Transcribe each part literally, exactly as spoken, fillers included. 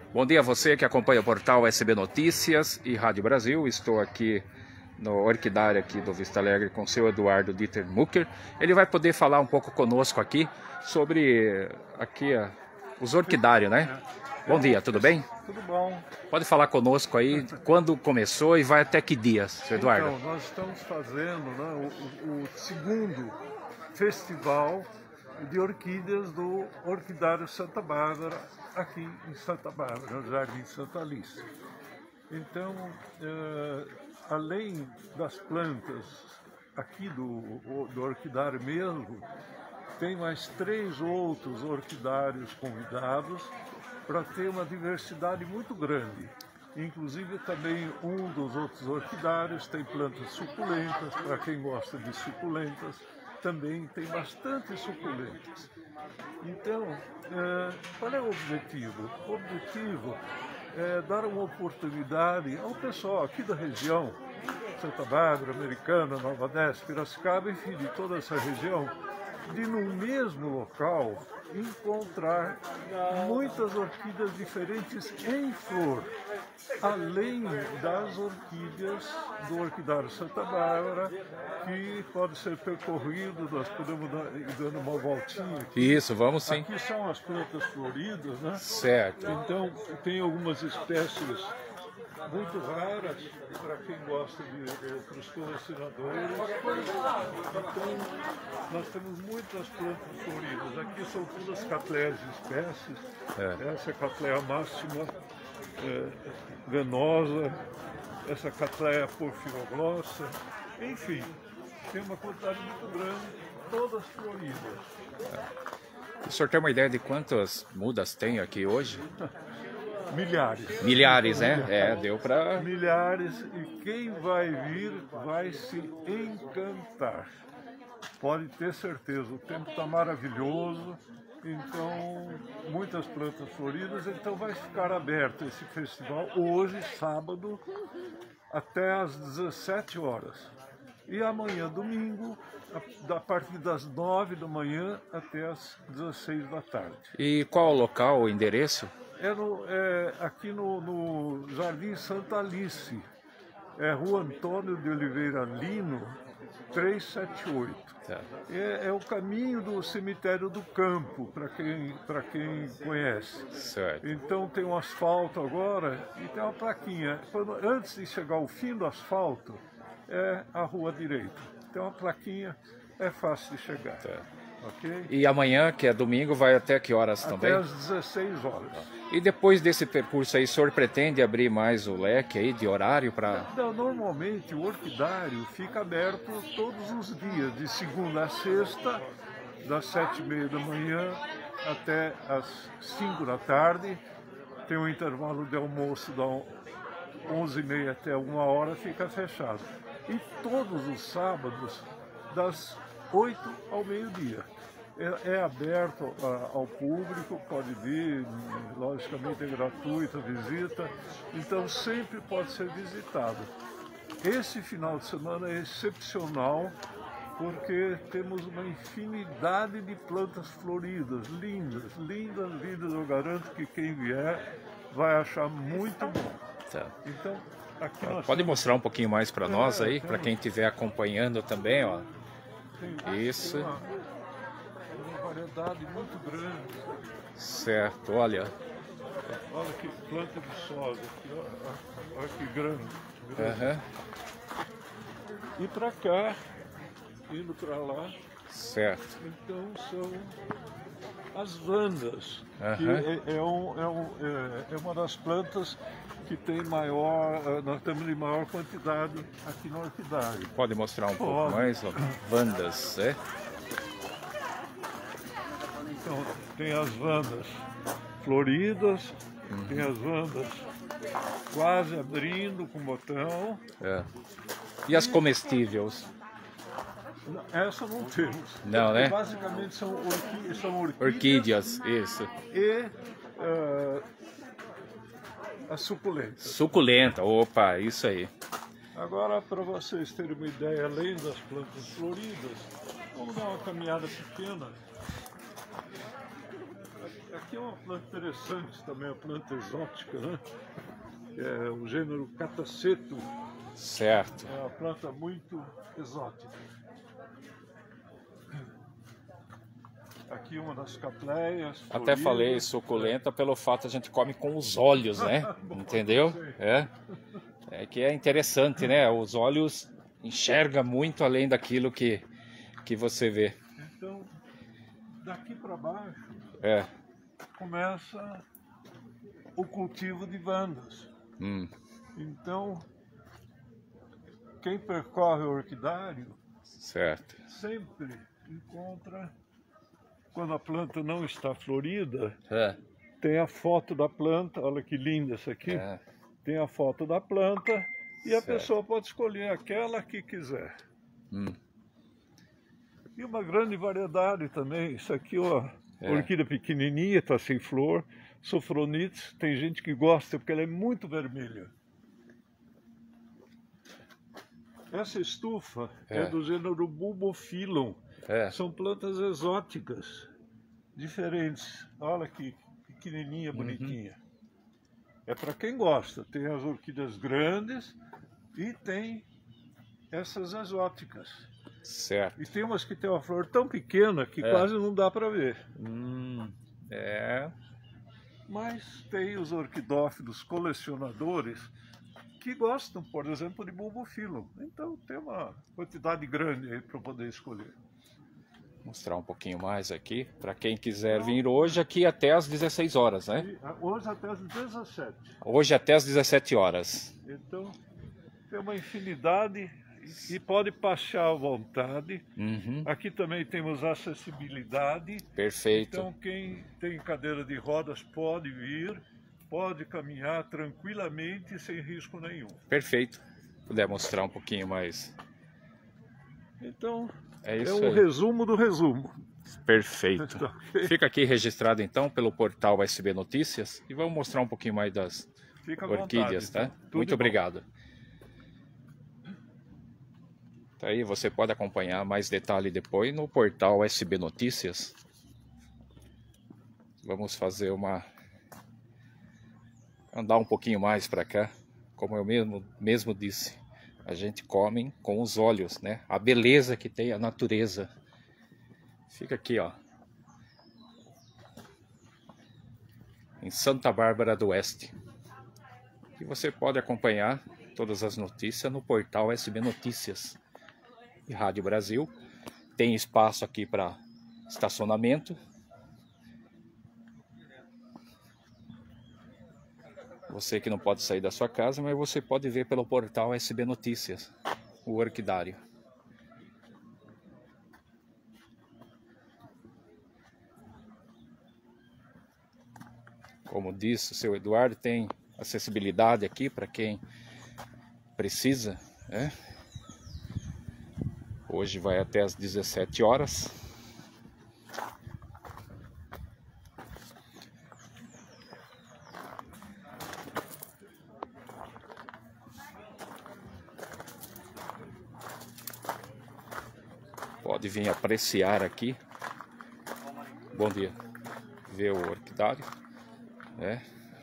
Bom dia a você que acompanha o portal S B Notícias e Rádio Brasil. Estou aqui no orquidário aqui do Vista Alegre com o seu Eduardo Dieter Mucker. Ele vai poder falar um pouco conosco aqui sobre aqui os orquidários, né? Bom dia, tudo bem? Tudo bom. Pode falar conosco aí quando começou e vai até que dias, seu Eduardo? Então, nós estamos fazendo, né, o, o segundo festival de orquídeas do Orquidário Santa Bárbara, aqui em Santa Bárbara, no Jardim Santa Alice. Então, eh, além das plantas aqui do, do orquidário mesmo, tem mais três outros orquidários convidados para ter uma diversidade muito grande. Inclusive também um dos outros orquidários tem plantas suculentas, para quem gosta de suculentas, também tem bastante suculentas. Então, é, qual é o objetivo? O objetivo é dar uma oportunidade ao pessoal aqui da região, Santa Bárbara, Americana, Nova Odessa, Piracicaba, enfim, de toda essa região, de no mesmo local encontrar muitas orquídeas diferentes em flor, além das orquídeas do Orquidário Santa Bárbara, que pode ser percorrido, nós podemos dar, ir dando uma voltinha aqui. Isso, vamos sim. Aqui são as plantas floridas, né? Certo. Então, tem algumas espécies muito raras para quem gosta de, de para os colecionadores. Então, nós temos muitas plantas floridas. Aqui são todas catleias de espécies. É. Essa é a catleia máxima é, venosa, essa catleia porfiroglossa. Enfim, tem uma quantidade muito grande, todas floridas. O senhor tem uma ideia de quantas mudas tem aqui hoje? Milhares. Milhares, né? É, deu para... Milhares, e quem vai vir vai se encantar. Pode ter certeza, o tempo está maravilhoso, então muitas plantas floridas, então vai ficar aberto esse festival hoje, sábado, até às dezessete horas. E amanhã, domingo, a partir das nove da manhã até às dezesseis da tarde. E qual o local, o endereço? É, no, é aqui no, no Jardim Santa Alice, é Rua Antônio de Oliveira Lino, trezentos e setenta e oito. Tá. É, é o caminho do cemitério do campo, para quem, para quem conhece. Certo. Então tem um asfalto agora e tem uma plaquinha. Quando, antes de chegar ao fim do asfalto, é a rua direita. Tem uma plaquinha, é fácil de chegar. Tá. Okay? E amanhã, que é domingo, vai até que horas até também? Até às dezesseis horas. E depois desse percurso aí, o senhor pretende abrir mais o leque aí de horário para... Não, normalmente o orquidário fica aberto todos os dias, de segunda a sexta, das sete e meia da manhã até às cinco da tarde. Tem um intervalo de almoço das onze e meia até uma hora, fica fechado. E todos os sábados, das oito ao meio-dia. É, é aberto a, ao público, pode vir, logicamente é gratuita a visita, então sempre pode ser visitado. Esse final de semana é excepcional porque temos uma infinidade de plantas floridas, lindas, lindas, lindas. Eu garanto que quem vier vai achar muito bom. Tá. Então, aqui nós pode temos... mostrar um pouquinho mais para nós aí, é, para quem estiver acompanhando também, ó. Isso. Tem uma, uma variedade muito grande. Certo, olha. Olha que planta de soja, olha, olha que grande. grande. Uhum. E para cá, indo para lá. Certo. Então são as vandas, uhum. que é, é, um, é, um, é, é uma das plantas que tem maior, nós temos de maior quantidade aqui no orquidário. Pode mostrar um Pode. pouco mais, ó. Vandas, é? Então, tem as vandas floridas, uhum. tem as vandas quase abrindo com botão. É. E as comestíveis? Essa não temos. Não, né? Basicamente são, orquí são orquídeas. Orquídeas, isso. E uh, as suculentas. Suculenta, opa, isso aí. Agora, para vocês terem uma ideia, além das plantas floridas, vamos dar uma caminhada pequena. Aqui é uma planta interessante também, a planta exótica, né? É o gênero Cataceto. Certo. É uma planta muito exótica. Aqui uma das capleias. Até floridas. falei suculenta pelo fato a gente come com os olhos, né? Entendeu? É. É que é interessante, né? Os olhos enxergam muito além daquilo que, que você vê. Então, daqui para baixo, É. começa o cultivo de bandas. Hum. Então, quem percorre o orquidário Certo. sempre encontra, quando a planta não está florida, É. tem a foto da planta, olha que linda essa aqui, É. tem a foto da planta e a Certo. pessoa pode escolher aquela que quiser. Hum. E uma grande variedade também, isso aqui, ó, É. orquídea pequenininha, está sem flor, Sophronites, tem gente que gosta porque ela é muito vermelha. Essa estufa é, É. do gênero Bulbophyllum. É. São plantas exóticas, diferentes. Olha que pequenininha, bonitinha. Uhum. É para quem gosta. Tem as orquídeas grandes e tem essas exóticas. Certo. E tem umas que tem uma flor tão pequena que É. quase não dá para ver. Hum. É. Mas tem os orquidófilos colecionadores que gostam, por exemplo, de Bulbophyllum. Então tem uma quantidade grande aí para poder escolher. Vou mostrar um pouquinho mais aqui para quem quiser vir hoje aqui até às dezesseis horas, né? E hoje até às dezessete. Hoje até às dezessete horas. Então tem uma infinidade e pode passear à vontade. Uhum. Aqui também temos acessibilidade. Perfeito. Então quem tem cadeira de rodas pode vir, pode caminhar tranquilamente sem risco nenhum. Perfeito. Puder mostrar um pouquinho mais. Então é, isso é um aí. resumo do resumo. Perfeito. Fica aqui registrado então pelo portal S B Notícias e vamos mostrar um pouquinho mais das Fica à orquídeas, vontade, tá? então. Muito obrigado. Tá aí, você pode acompanhar mais detalhe depois no portal S B Notícias. Vamos fazer uma andar um pouquinho mais para cá, como eu mesmo mesmo disse. A gente come com os olhos, né? A beleza que tem a natureza. Fica aqui, ó. Em Santa Bárbara do Oeste. E você pode acompanhar todas as notícias no portal S B Notícias e Rádio Brasil. Tem espaço aqui para estacionamento. Você que não pode sair da sua casa, mas você pode ver pelo portal S B Notícias, o orquidário. Como disse o seu Eduardo, tem acessibilidade aqui para quem precisa, né? Hoje vai até às dezessete horas. Pode vir apreciar aqui. Bom dia. Ver o orquidário, né?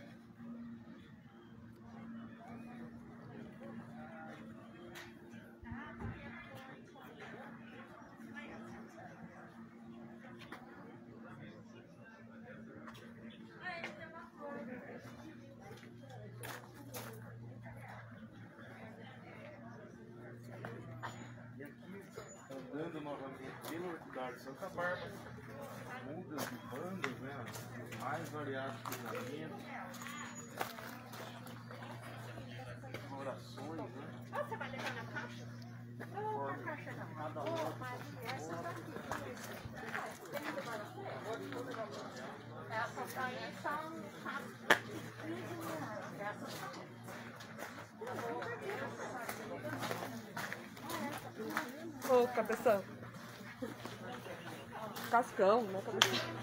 Andando novamente pelo orquidário Santa Bárbara, mudas de bandas, né? Mais variados cruzamentos, florações, né? Você vai levar na caixa? Não, na caixa não. Cada uma. Mas essa daqui. Essas daí são quinze mil reais. Essas são. Ô, cabeção. Cascão, né, cabeção?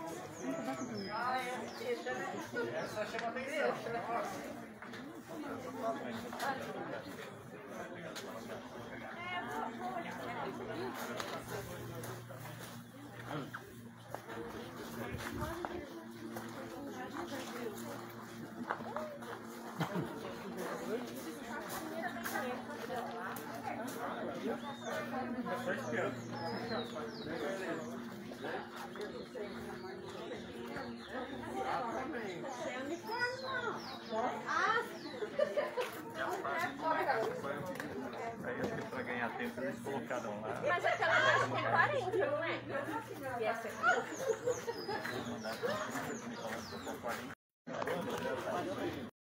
Essa chama atenção. Para ganhar tempo, eles colocaram lá. Mas aquela mais tem quarenta, não é? E essa aqui?